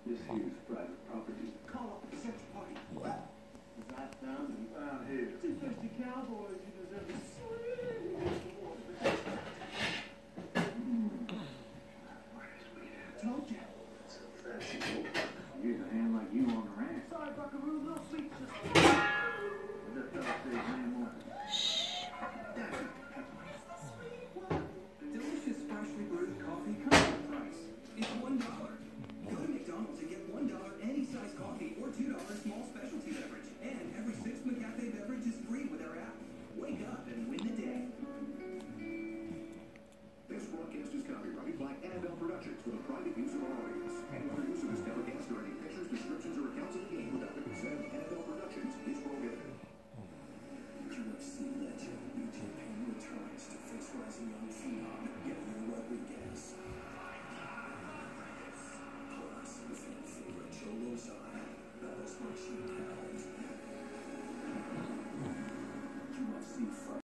This here's private property. Call up the search party. What? As I found and found here. Two thirsty cowboys, you deserve a sweet. Told ya. So fashionable. Here's a hand like you on the ranch. Sorry, Buckaroo, little sweet just. What's that fella say his name was? Delicious freshly brewed coffee comes at a price. It's $1. Go to McDonald's and get $1 any size coffee or $2 small specialty beverage. And every 6th McCafe beverage is free with our app. Wake up and win the day. This broadcast is copyrighted by Annabelle Productions for the private use of our audience. Any other use of this telecast or any pictures, descriptions, or accounts of the game without the consent of Annabelle Productions is prohibited. UFC legend BJ Penn returns to face rising young phenom Gary Rodriguez. Plus, the fan favorite Joe Lozano battles Machine Pound. UFC fight.